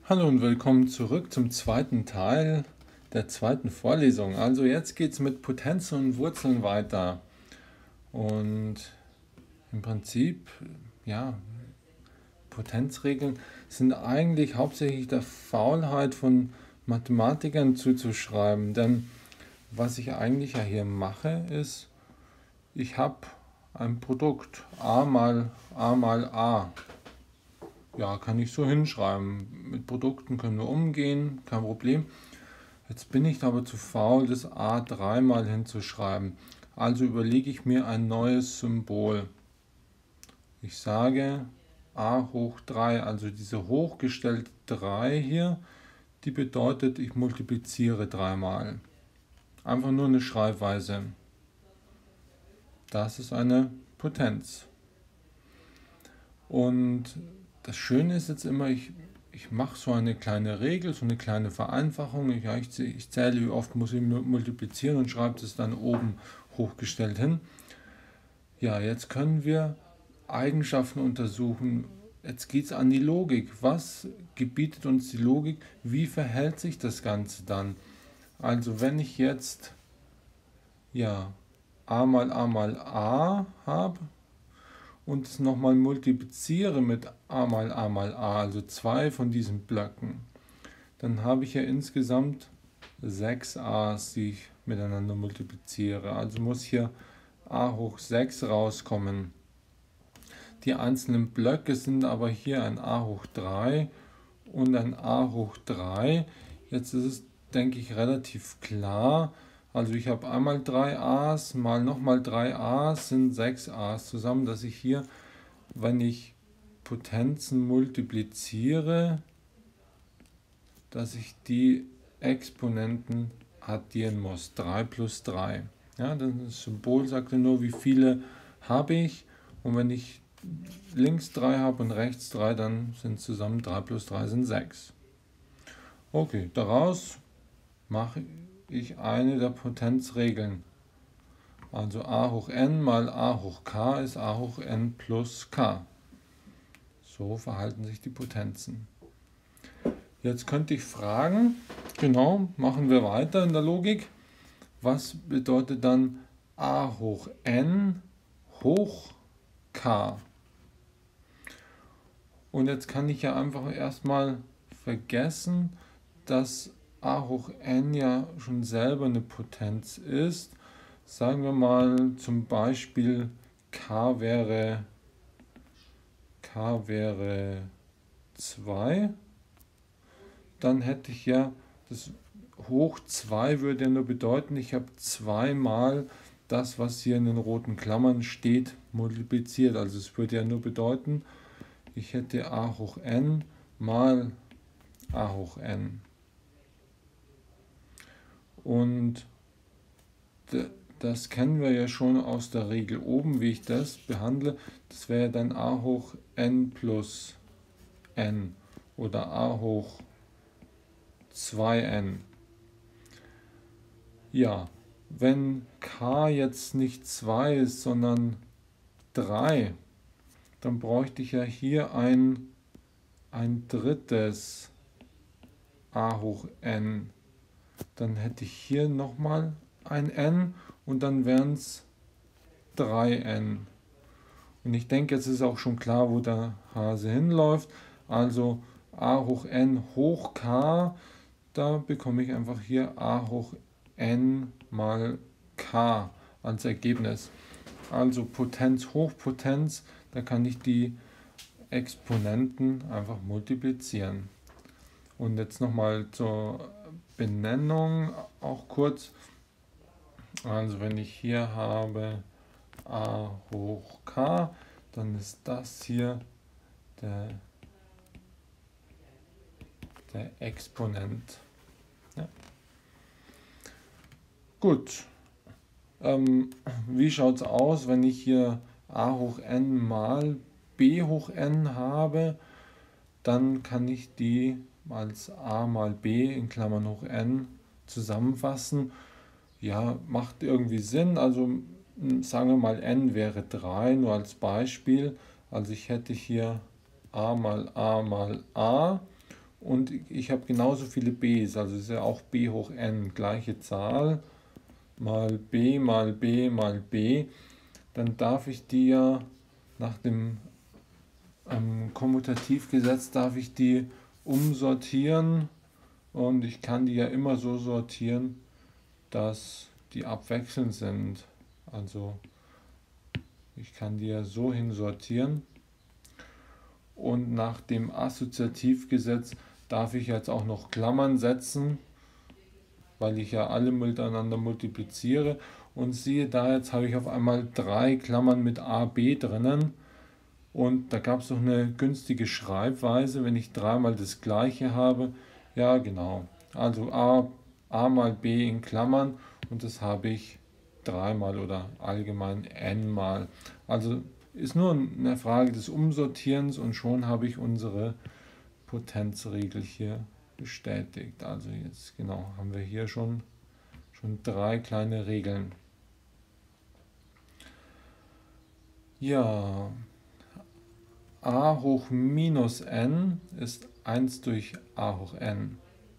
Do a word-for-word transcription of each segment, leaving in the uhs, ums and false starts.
Hallo und willkommen zurück zum zweiten Teil der zweiten Vorlesung. Also jetzt geht es mit Potenzen und Wurzeln weiter. Und im Prinzip, ja, Potenzregeln sind eigentlich hauptsächlich der Faulheit von Mathematikern zuzuschreiben. Denn was ich eigentlich ja hier mache, ist, ich habe ein Produkt a mal a mal a. Ja, kann ich so hinschreiben. Mit Produkten können wir umgehen, kein Problem. Jetzt bin ich aber zu faul, das a dreimal hinzuschreiben. Also überlege ich mir ein neues Symbol. Ich sage a hoch drei, also diese hochgestellte drei hier, die bedeutet, ich multipliziere dreimal. Einfach nur eine Schreibweise. Das ist eine Potenz. Und das Schöne ist jetzt immer, ich, ich mache so eine kleine Regel, so eine kleine Vereinfachung. Ich, ich, ich zähle, wie oft muss ich multiplizieren und schreibe das dann oben hochgestellt hin. Ja, jetzt können wir Eigenschaften untersuchen. Jetzt geht es an die Logik. Was gebietet uns die Logik? Wie verhält sich das Ganze dann? Also wenn ich jetzt ja, a mal a mal a habe, und es nochmal multipliziere mit a mal a mal a, also zwei von diesen Blöcken, dann habe ich ja insgesamt sechs a's, die ich miteinander multipliziere. Also muss hier a hoch sechs rauskommen. Die einzelnen Blöcke sind aber hier ein a hoch drei und ein a hoch drei. Jetzt ist es, denke ich, relativ klar. Also ich habe einmal drei a's, mal nochmal drei a's, sind sechs a's zusammen, dass ich hier, wenn ich Potenzen multipliziere, dass ich die Exponenten addieren muss. drei plus drei. Ja, das Symbol sagt ja nur, wie viele habe ich. Und wenn ich links drei habe und rechts drei, dann sind zusammen drei plus drei sind sechs. Okay, daraus mache ich eine der Potenzregeln. Also a hoch n mal a hoch k ist a hoch n plus k. So verhalten sich die Potenzen. Jetzt könnte ich fragen, genau, machen wir weiter in der Logik. Was bedeutet dann a hoch n hoch k? Und jetzt kann ich ja einfach erstmal vergessen, dass a hoch n ja schon selber eine Potenz ist. Sagen wir mal zum Beispiel k wäre, k wäre zwei. Dann hätte ich ja, das hoch zwei würde ja nur bedeuten, ich habe zweimal das, was hier in den roten Klammern steht, multipliziert. Also es würde ja nur bedeuten, ich hätte a hoch n mal a hoch n. Und das kennen wir ja schon aus der Regel oben, wie ich das behandle. Das wäre dann a hoch n plus n oder a hoch zwei n. Ja, wenn k jetzt nicht zwei ist, sondern drei, dann bräuchte ich ja hier ein, ein drittes a hoch n. Dann hätte ich hier nochmal ein n und dann wären es drei n. Und ich denke, jetzt ist auch schon klar, wo der Hase hinläuft. Also a hoch n hoch k, da bekomme ich einfach hier a hoch n mal k als Ergebnis. Also Potenz hoch Potenz, da kann ich die Exponenten einfach multiplizieren. Und jetzt nochmal zur Benennung auch kurz. Also wenn ich hier habe a hoch k, dann ist das hier der, der Exponent. Ja. Gut, ähm, wie schaut es aus, wenn ich hier a hoch n mal b hoch n habe? Dann kann ich die als a mal b in Klammern hoch n zusammenfassen. Ja, macht irgendwie Sinn. Also sagen wir mal, n wäre drei, nur als Beispiel. Also ich hätte hier a mal a mal a und ich habe genauso viele b's, also ist ja auch b hoch n, gleiche Zahl, mal b mal b mal b, dann darf ich die ja nach dem ähm, Kommutativgesetz darf ich die umsortieren und ich kann die ja immer so sortieren, dass die abwechselnd sind. Also ich kann die ja so hin sortieren und nach dem Assoziativgesetz darf ich jetzt auch noch Klammern setzen, weil ich ja alle miteinander multipliziere und siehe da, jetzt habe ich auf einmal drei Klammern mit a, b drinnen und da gab es noch eine günstige Schreibweise, wenn ich dreimal das gleiche habe, ja genau, also a, a mal b in Klammern und das habe ich dreimal oder allgemein n mal. Also ist nur eine Frage des Umsortierens und schon habe ich unsere Potenzregel hier bestätigt. Also jetzt genau haben wir hier schon, schon drei kleine Regeln. Ja, a hoch minus n ist eins durch a hoch n.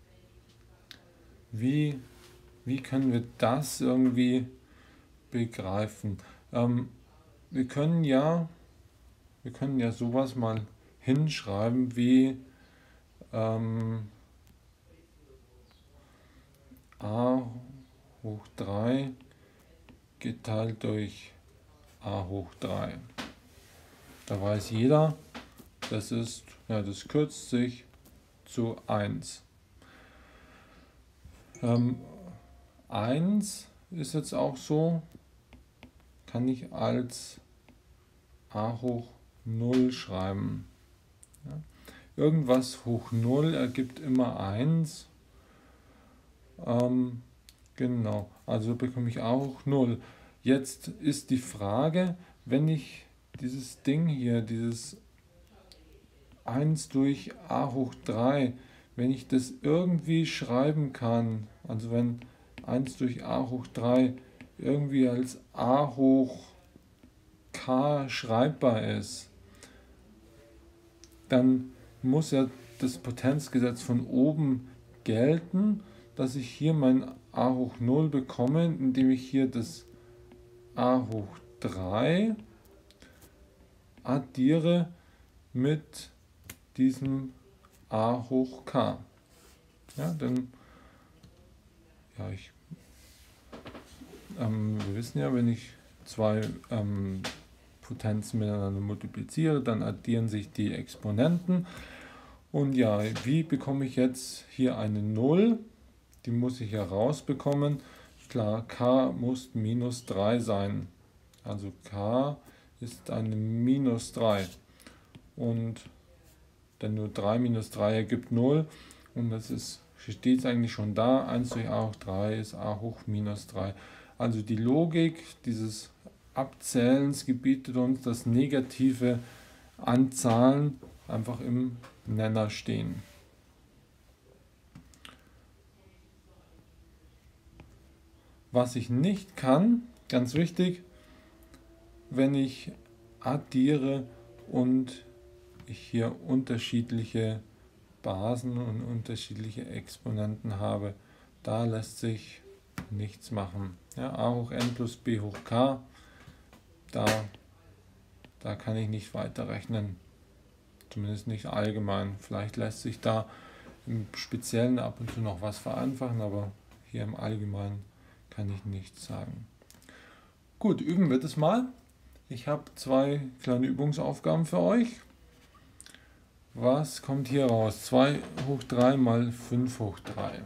Wie, wie können wir das irgendwie begreifen? Ähm, wir können ja, wir können ja sowas mal hinschreiben wie ähm, a hoch drei geteilt durch a hoch drei. Da weiß jeder, das ist, ja, das kürzt sich zu eins. Ähm, eins ist jetzt auch so, kann ich als a hoch null schreiben. Ja. Irgendwas hoch null ergibt immer eins. Ähm, genau, also bekomme ich a hoch null. Jetzt ist die Frage, wenn ich dieses Ding hier, dieses eins durch a hoch drei, wenn ich das irgendwie schreiben kann, also wenn eins durch a hoch drei irgendwie als a hoch k schreibbar ist, dann muss ja das Potenzgesetz von oben gelten, dass ich hier mein a hoch null bekomme, indem ich hier das a hoch drei addiere mit diesem a hoch k. Ja, denn ja, ich, ähm, wir wissen ja, wenn ich zwei ähm, Potenzen miteinander multipliziere, dann addieren sich die Exponenten. Und ja, wie bekomme ich jetzt hier eine null? Die muss ich herausbekommen. Klar, k muss minus drei sein. Also k ist eine minus drei. Und denn nur drei minus drei ergibt null. Und das ist, steht eigentlich schon da. eins durch a hoch drei ist a hoch minus drei. Also die Logik dieses Abzählens gebietet uns, dass negative Anzahlen einfach im Nenner stehen. Was ich nicht kann, ganz wichtig, wenn ich addiere und ich hier unterschiedliche Basen und unterschiedliche Exponenten habe, da lässt sich nichts machen. Ja, a hoch n plus b hoch k, da, da kann ich nicht weiterrechnen, zumindest nicht allgemein. Vielleicht lässt sich da im Speziellen ab und zu noch was vereinfachen, aber hier im Allgemeinen kann ich nichts sagen. Gut, üben wir das mal. Ich habe zwei kleine Übungsaufgaben für euch. Was kommt hier raus? zwei hoch drei mal fünf hoch drei.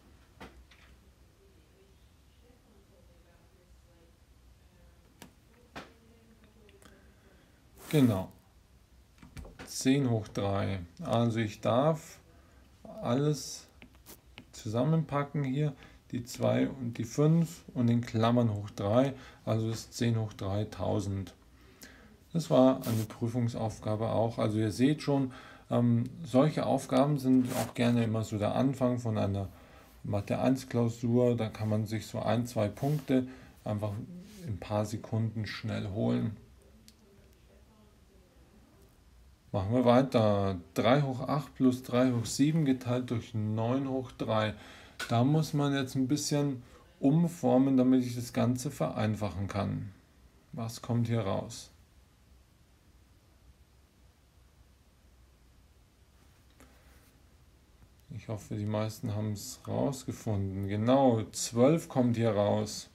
Genau. zehn hoch drei. Also ich darf alles zusammenpacken hier, die zwei und die fünf und in Klammern hoch drei, also ist zehn hoch drei tausend. Das war eine Prüfungsaufgabe auch. Also ihr seht schon, ähm, solche Aufgaben sind auch gerne immer so der Anfang von einer Mathe eins Klausur. Da kann man sich so ein, zwei Punkte einfach in ein paar Sekunden schnell holen. Machen wir weiter. drei hoch acht plus drei hoch sieben geteilt durch neun hoch drei. Da muss man jetzt ein bisschen umformen, damit ich das Ganze vereinfachen kann. Was kommt hier raus? Ich hoffe, die meisten haben es rausgefunden. Genau, zwölf kommt hier raus.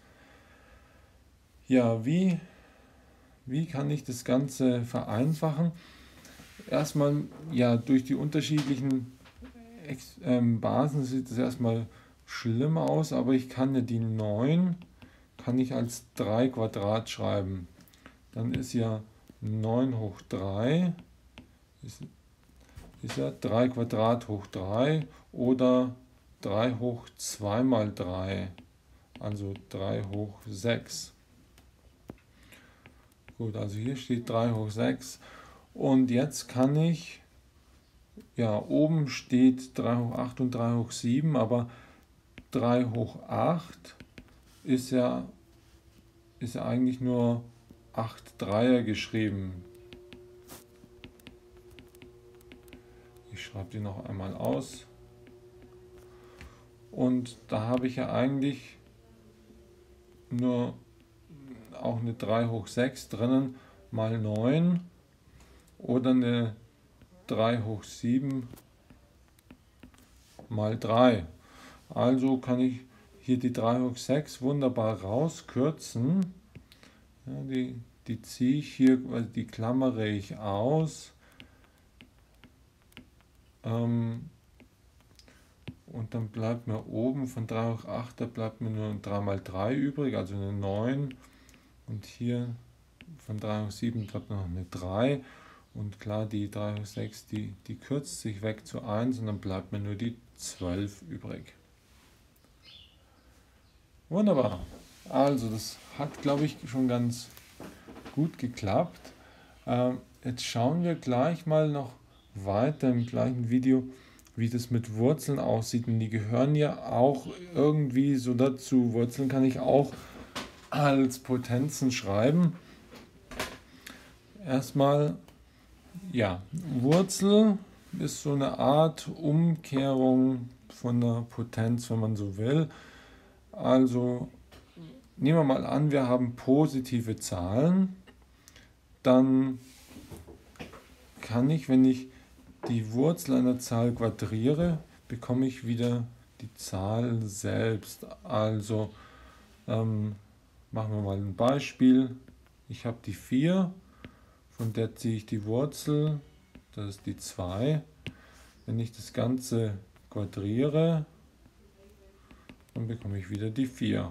Ja, wie, wie kann ich das Ganze vereinfachen? Erstmal, ja, durch die unterschiedlichen Ex ähm, Basen sieht es erstmal schlimmer aus, aber ich kann ja die neun kann ich als drei Quadrat schreiben. Dann ist ja neun hoch drei, ist, ist ja drei Quadrat hoch drei oder drei hoch zwei mal drei, also drei hoch sechs. Gut, also hier steht drei hoch sechs und jetzt kann ich, ja, oben steht drei hoch acht und drei hoch sieben, aber drei hoch acht ist ja, ist ja eigentlich nur acht Dreier geschrieben. Ich schreibe die noch einmal aus. Und da habe ich ja eigentlich nur auch eine drei hoch sechs drinnen mal neun oder eine drei hoch sieben mal drei. Also kann ich hier die drei hoch sechs wunderbar rauskürzen. Ja, die, die ziehe ich hier, also die klammere ich aus. Ähm, und dann bleibt mir oben von drei hoch acht, da bleibt mir nur drei mal drei übrig, also eine neun. Und hier von drei hoch sieben bleibt noch eine drei. Und klar, die drei hoch sechs, die, die kürzt sich weg zu eins und dann bleibt mir nur die zwölf übrig. Wunderbar. Also das hat, glaube ich, schon ganz gut geklappt. Ähm, jetzt schauen wir gleich mal noch weiter im gleichen Video, wie das mit Wurzeln aussieht. Und die gehören ja auch irgendwie so dazu. Wurzeln kann ich auch als Potenzen schreiben. Erstmal, ja, Wurzel ist so eine Art Umkehrung von der Potenz, wenn man so will. Also nehmen wir mal an, wir haben positive Zahlen. Dann kann ich, wenn ich die Wurzel einer Zahl quadriere, bekomme ich wieder die Zahl selbst. Also ähm, machen wir mal ein Beispiel. Ich habe die vier, von der ziehe ich die Wurzel, das ist die zwei. Wenn ich das Ganze quadriere, dann bekomme ich wieder die vier.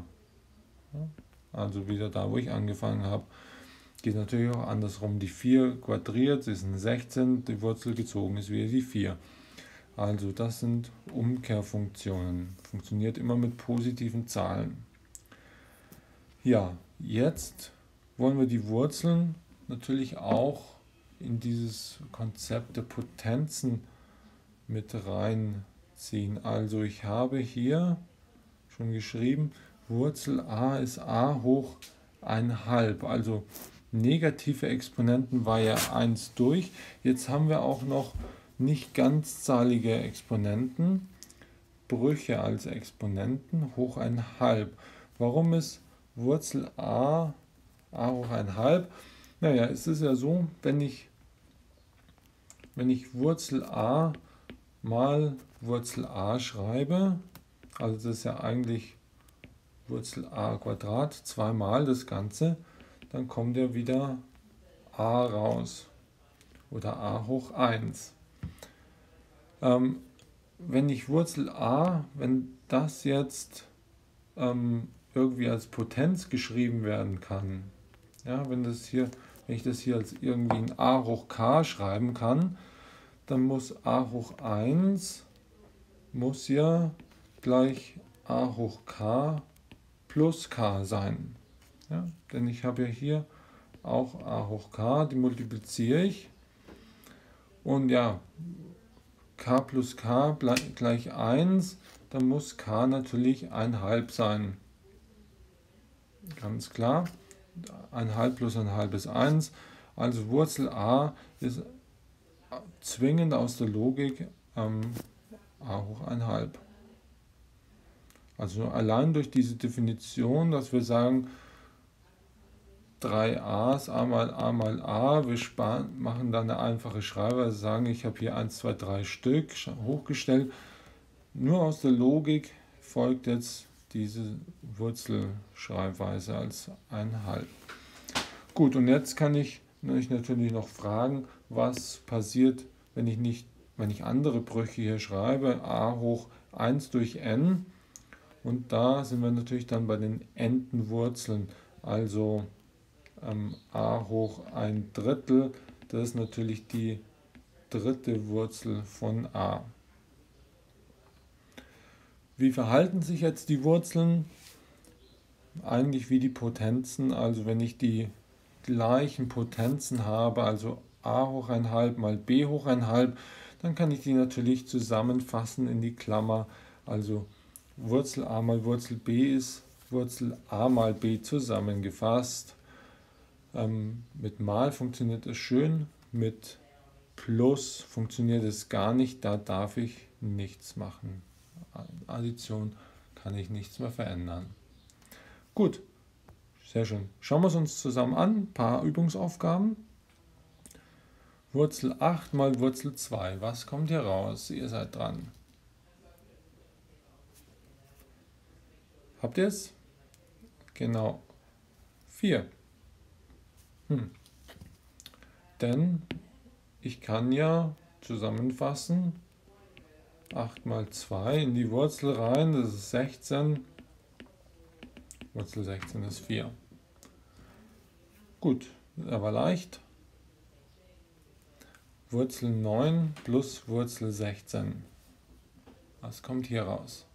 Also wieder da, wo ich angefangen habe. Geht natürlich auch andersrum. Die vier quadriert ist eine sechzehn, die Wurzel gezogen ist wieder die vier. Also das sind Umkehrfunktionen. Funktioniert immer mit positiven Zahlen. Ja, jetzt wollen wir die Wurzeln natürlich auch in dieses Konzept der Potenzen mit reinziehen. Also ich habe hier schon geschrieben, Wurzel a ist a hoch ein halb. Also negative Exponenten war ja eins durch. Jetzt haben wir auch noch nicht ganzzahlige Exponenten, Brüche als Exponenten, hoch ein halb. Warum ist Wurzel a a hoch ein halb? Naja, es ist ja so, wenn ich, wenn ich Wurzel a mal Wurzel a schreibe, also das ist ja eigentlich Wurzel a Quadrat, zweimal das Ganze, dann kommt ja wieder a raus oder a hoch eins. Ähm, wenn ich Wurzel a, wenn das jetzt ähm, irgendwie als Potenz geschrieben werden kann, ja, wenn, das hier, wenn ich das hier als irgendwie ein a hoch k schreiben kann, dann muss a hoch eins muss ja gleich a hoch k plus k sein. Ja, denn ich habe ja hier auch a hoch k, die multipliziere ich. Und ja, k plus k gleich eins, dann muss k natürlich ein halb sein. Ganz klar, ein halb plus ein halb ist eins. Also Wurzel a ist zwingend aus der Logik ähm, a hoch eins halb. Also allein durch diese Definition, dass wir sagen, drei a's, a mal a mal a, wir sparen, machen dann eine einfache Schreibweise, sagen, ich habe hier eins, zwei, drei Stück hochgestellt. Nur aus der Logik folgt jetzt diese Wurzelschreibweise als ein halb. Gut, und jetzt kann ich mich natürlich noch fragen, was passiert, wenn ich nicht, wenn ich andere Brüche hier schreibe, a hoch eins durch n. Und da sind wir natürlich dann bei den n-ten Wurzeln, also ähm, a hoch ein Drittel, das ist natürlich die dritte Wurzel von a. Wie verhalten sich jetzt die Wurzeln? Eigentlich wie die Potenzen, also wenn ich die gleichen Potenzen habe, also a hoch eins halb mal b hoch eins halb, dann kann ich die natürlich zusammenfassen in die Klammer, also Wurzel a mal Wurzel b ist Wurzel a mal b zusammengefasst. Ähm, mit mal funktioniert es schön, mit plus funktioniert es gar nicht, da darf ich nichts machen. Addition kann ich nichts mehr verändern. Gut, sehr schön. Schauen wir es uns zusammen an, ein paar Übungsaufgaben. Wurzel acht mal Wurzel zwei, was kommt hier raus? Ihr seid dran. Habt ihr es? Genau, vier. Hm. Denn ich kann ja zusammenfassen, acht mal zwei in die Wurzel rein, das ist sechzehn. Wurzel sechzehn ist vier. Gut, aber leicht. Wurzel neun plus Wurzel sechzehn. Was kommt hier raus?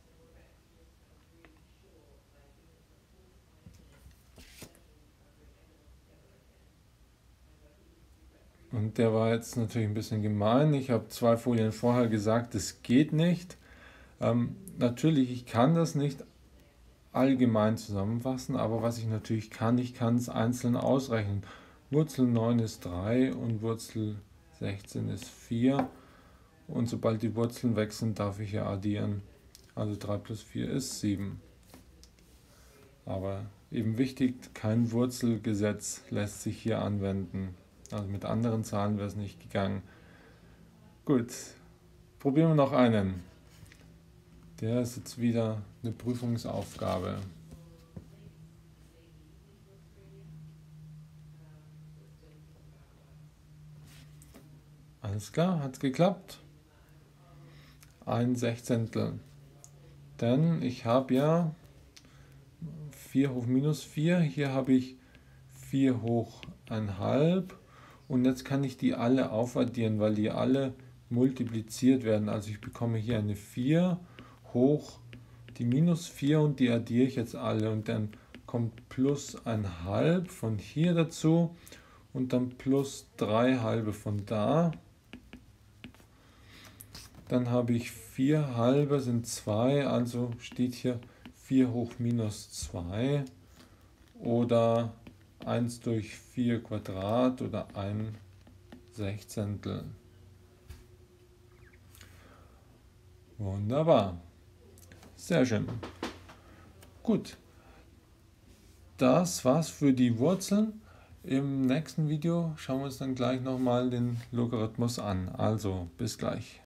Und der war jetzt natürlich ein bisschen gemein. Ich habe zwei Folien vorher gesagt, es geht nicht. Ähm, natürlich, ich kann das nicht allgemein zusammenfassen, aber was ich natürlich kann, ich kann es einzeln ausrechnen. Wurzel neun ist drei und Wurzel sechzehn ist vier. Und sobald die Wurzeln weg sind, darf ich ja addieren. Also drei plus vier ist sieben. Aber eben wichtig, kein Wurzelgesetz lässt sich hier anwenden. Also mit anderen Zahlen wäre es nicht gegangen. Gut, probieren wir noch einen. Der ist jetzt wieder eine Prüfungsaufgabe. Alles klar, hat es geklappt. Ein Sechzehntel. Denn ich habe ja vier hoch minus vier, hier habe ich vier hoch eins halb. Und jetzt kann ich die alle aufaddieren, weil die alle multipliziert werden. Also ich bekomme hier eine vier hoch die minus vier und die addiere ich jetzt alle. Und dann kommt plus ein halb von hier dazu und dann plus drei halbe von da. Dann habe ich vier halbe sind zwei, also steht hier vier hoch minus zwei oder eins durch vier Quadrat oder ein Sechzehntel. Wunderbar. Sehr schön. Gut. Das war's für die Wurzeln. Im nächsten Video schauen wir uns dann gleich nochmal den Logarithmus an. Also bis gleich.